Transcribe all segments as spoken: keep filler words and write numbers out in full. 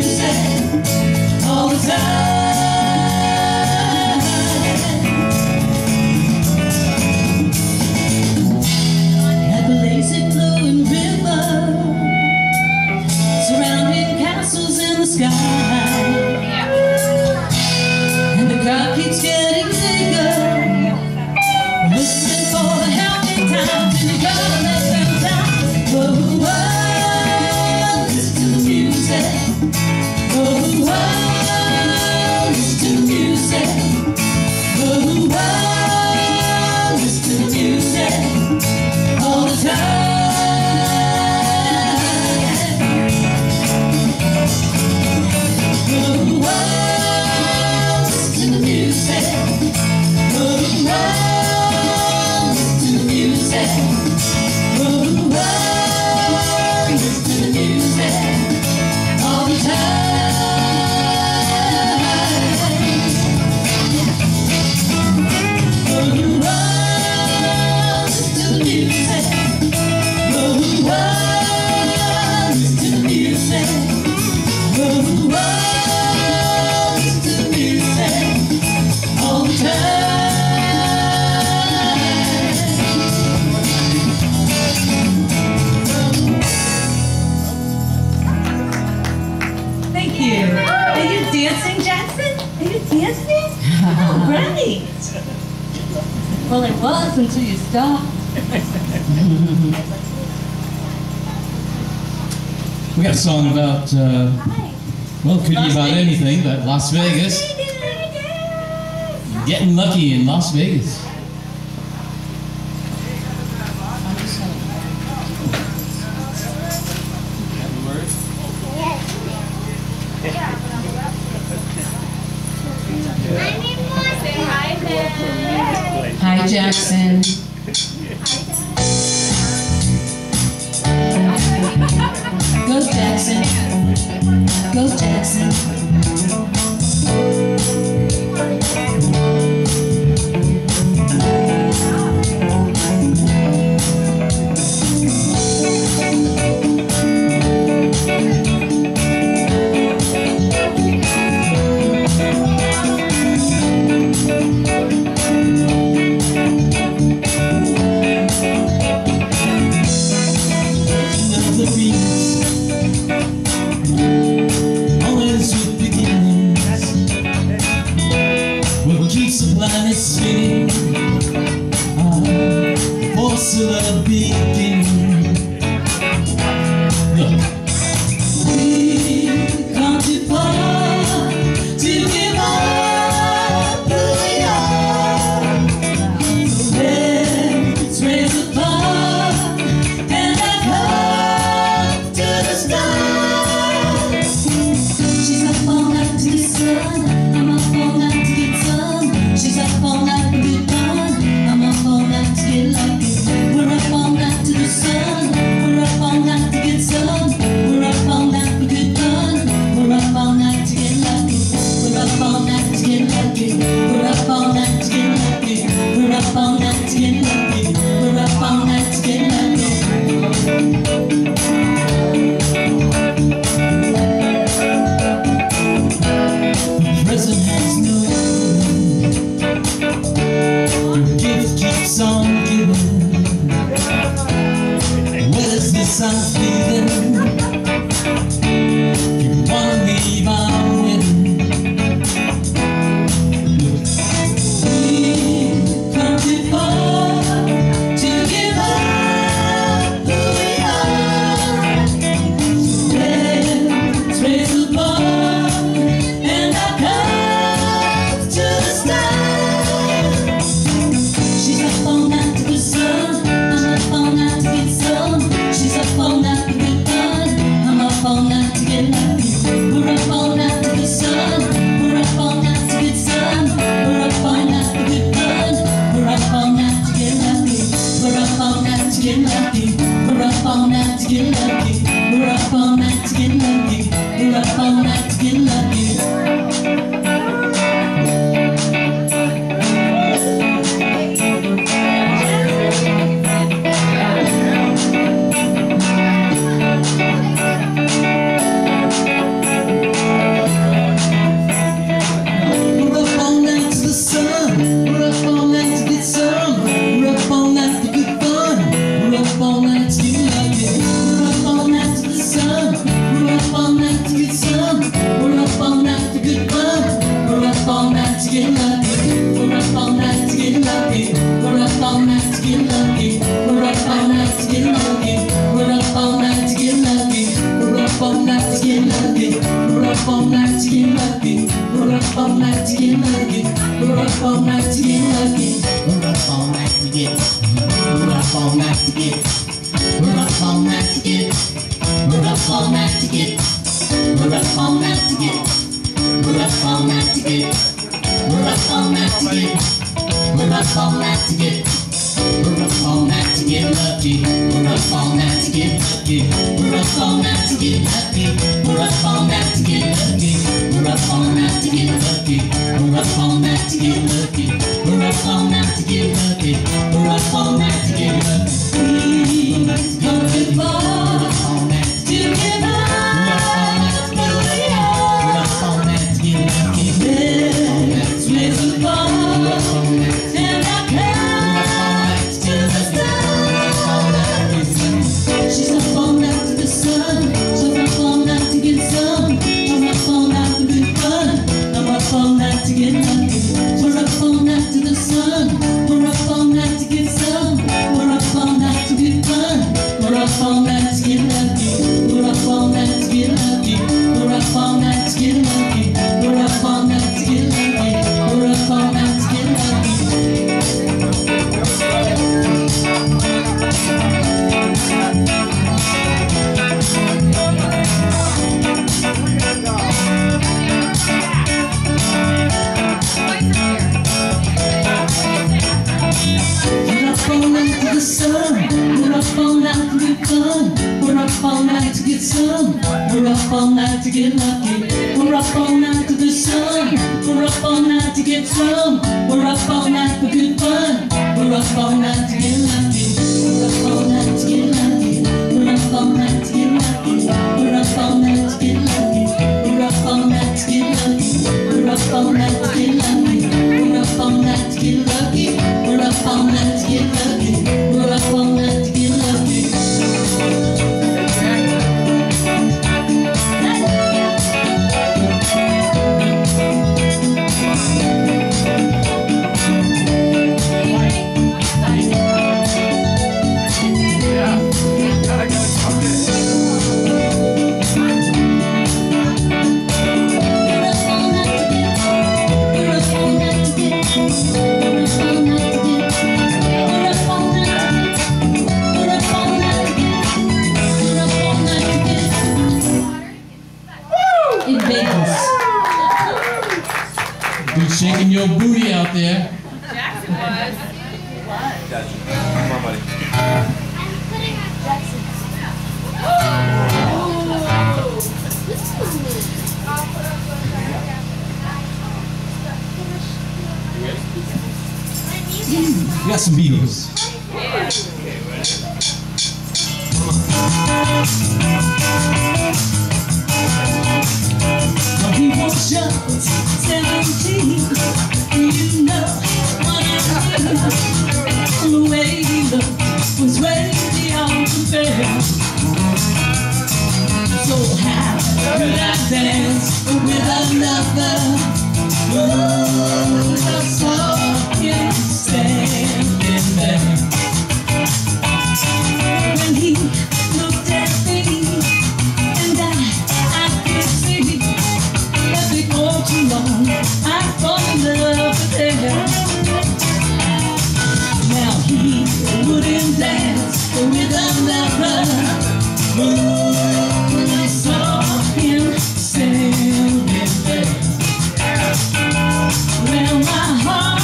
music all the time. Like a lazy flowing river, surrounding castles in the sky, and the crowd keeps getting bigger, listening for the happy times, and you gotta let them down. Whoa, whoa, listen to the music. Whoa, whoa, listen to the music. Whoa, whoa, listen to the music all the time. Whoa, whoa, listen to the music. Whoa, whoa, listen to the music. Whoa, whoa, listen to the music all the time. Whoa, whoa, listen to the music. Whoa, whoa, listen to the music. Whoa, whoa, listen to the music all the time. Thank you. Are you dancing, Jackson? Are you dancing? Oh, great. Well, it was until you stopped. We got a song about, uh, well, could be about anything, but Las Vegas. Getting lucky in Las Vegas. Hi, Jackson. Go, Jackson. Go, Jackson. All is with We're up all night to get lucky. We're up all night to get. We're up all night to get. We're up all night to get. We're up all night to get. We're up all night to get. We're up all night to get. We're up all night to get. We're up all night to get. We're up all night to get lucky. We're up all night to get lucky. We're up all night to get lucky. We're up all night to get lucky. We're up all night to get lucky. We're up all night to get lucky. We're up all night to get lucky. We're up all night to get lucky. We've come too far to give up. We're up all night to get lucky. Let's raise the bar. And I can't till the sun. She's up all night to the sun. She's up all night to get some. I'm up all night for good fun. I'm up all night to get lucky. We're up all night to the sun. We're up all night to get some. We're up all night to get fun. We're up all night to get lucky. We're up all night to get lucky. We're up all night to get lucky. We're up all night to get lucky. We're up all night to get lucky. We're up all night to get fun. We're up all night to get some. We're up all night to get lucky. We're up all night to the sun. We're up all night to get some. We're up all night for good fun. We're up all night to get lucky. We're up all night to get lucky. We're up all night to get lucky. We're up all night to get lucky. We're up all night to get lucky. We're up all night to get lucky. We're up all night to get lucky. We're up all night to get lucky. We're up all night to get lucky. Good shaking your booty out there. Jackson was. Gotcha. Come on, buddy. We got some Beatles. Well, he was just seventeen. You know what I mean. The way he looked was way beyond compare. So how could I dance with another? Ooh, I saw him standing there. When he looked at me, and I, I could see that before too long I fall in love with him. Now he wouldn't dance with another. Ooh, I saw him standing there. Well, my heart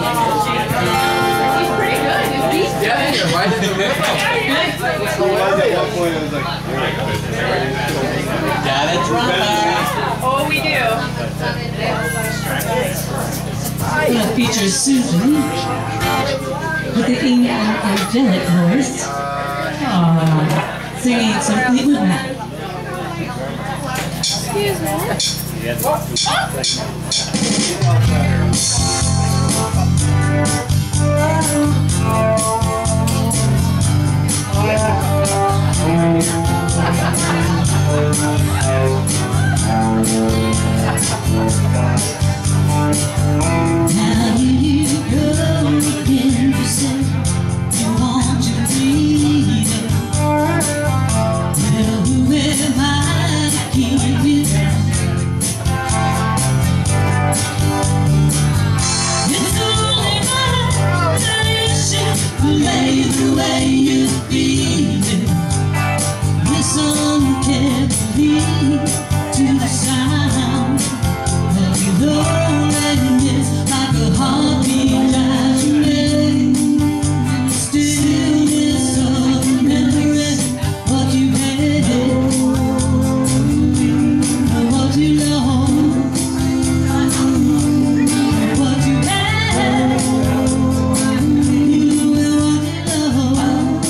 pretty good. His beat's good. Yeah, yeah, right in the middle. Got a drummer. Oh, we do. I'm going to feature Susan with the ing- angelic voice, Aww, singing some Fleetwood Mac. Excuse Now you go again, you say you want to breathe. Well, who am I to keep you down? It's only my tradition to lay the way you feel it. Listen carefully to the sound of your loneliness, like a heartbeat drives you mad. Stillness of memory, what you had, what you lost, what you had, you and what you lost.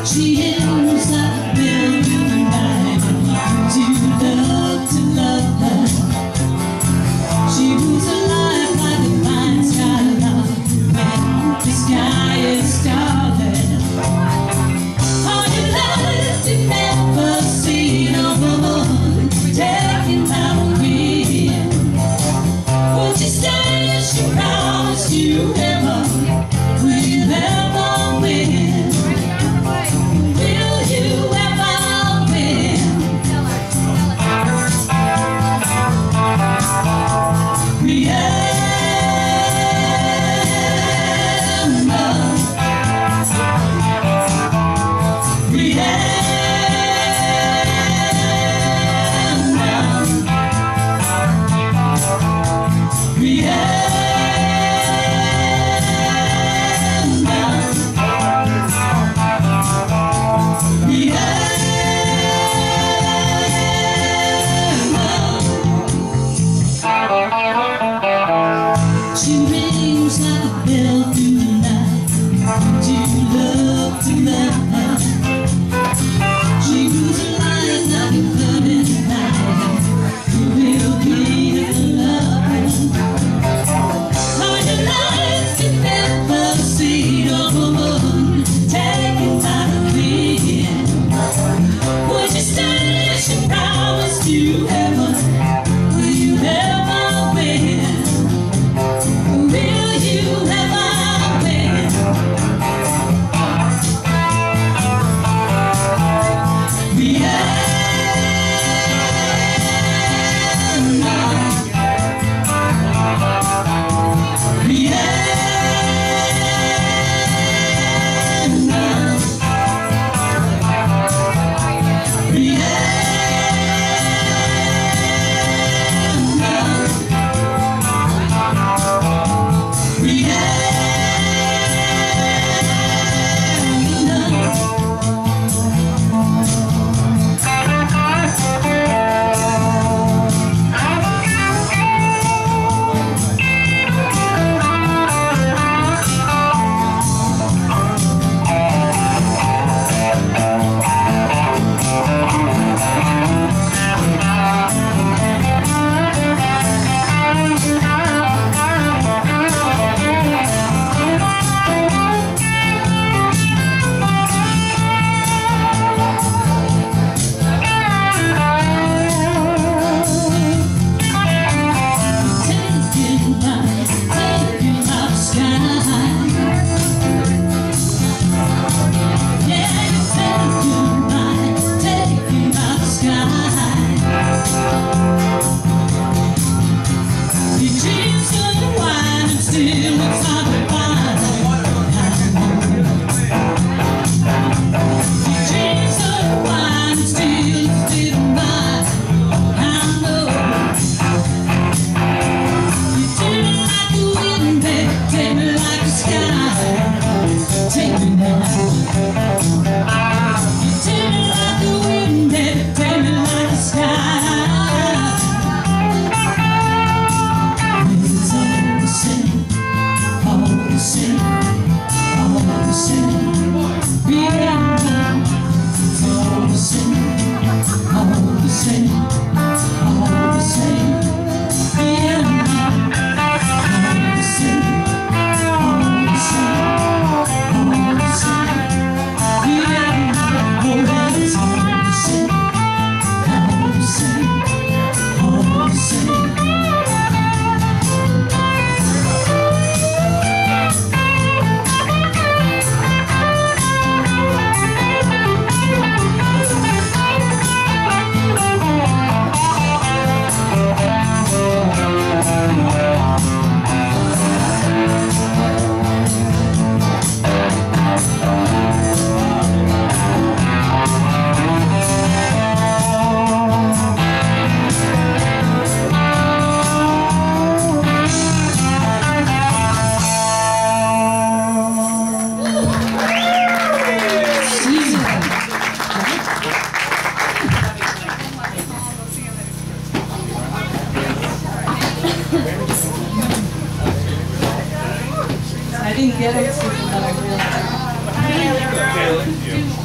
She is like a building night. Would you love to love her? She moves her life like a fine skyline when the sky is starlit. All your life you've never seen a woman taking my wheel. Won't you stay as she promised you ever will ever win? Will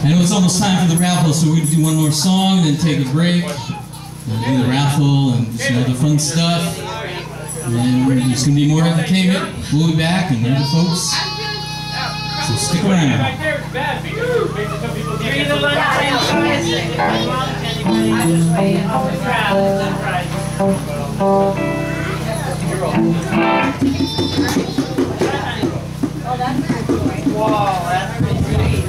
I know it's almost time for the raffle, so we're going to do one more song and then take a break. We'll do the raffle and some other fun stuff. And then there's going to be more entertainment. We'll be back and other folks. So stick around. Wow, that's great.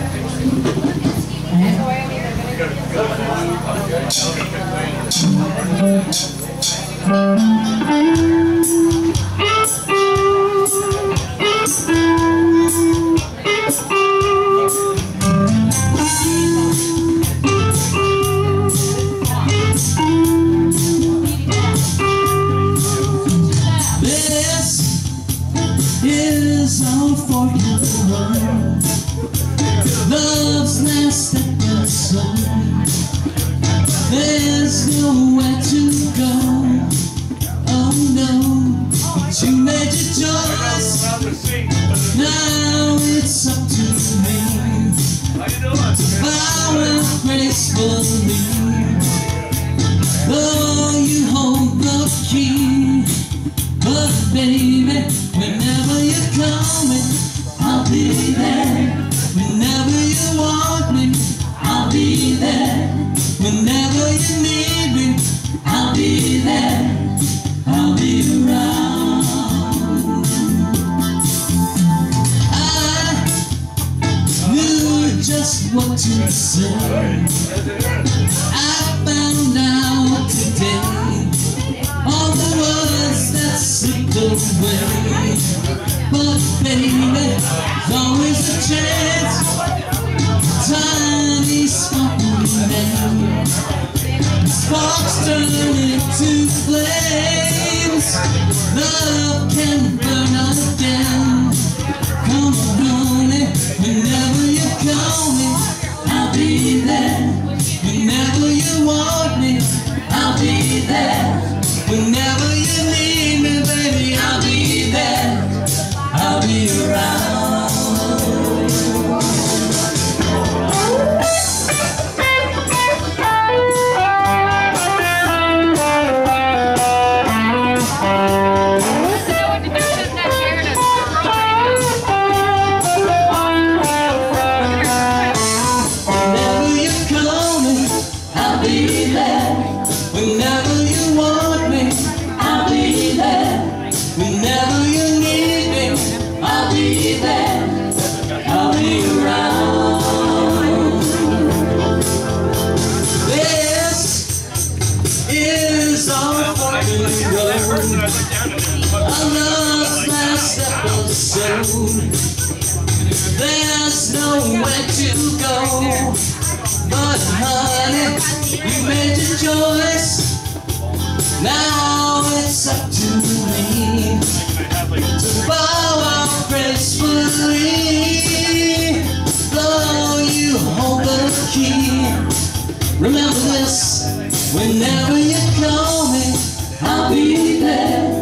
Is our fortune run? Love's last episode. There's nowhere to go. Oh no, but you made your choice. Now it's up to me to bow gracefully. Though you hold the key, but baby, whenever you call me, I'll be there. Whenever you want me, I'll be there. Whenever you need me, I'll be there. I'll be around. I knew just what to say. I found out today all the words that slipped away. But baby, there's always a chance. Tiny sparkling name. Sparks turn into flames. Love can burn us down. Come on, honey, whenever you call me, I'll be there. Whenever you want me, I'll be there. Whenever you need me, baby, I'll be there. I'll be around. Whenever you call me, I'll be there. Whenever you want me, I'll be there. Whenever you need me, I'll be there. I'll be around. This is our fucking road. Our love's last episode. There's nowhere to go. But honey, you made your choice. Now it's up to me to bow out gracefully. Though you hold the key, remember this, whenever you call me, I'll be there.